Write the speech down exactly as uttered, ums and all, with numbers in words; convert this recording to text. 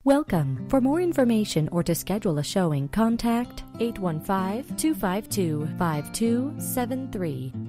Welcome. For more information or to schedule a showing, contact eight one five, two five two, five two seven three.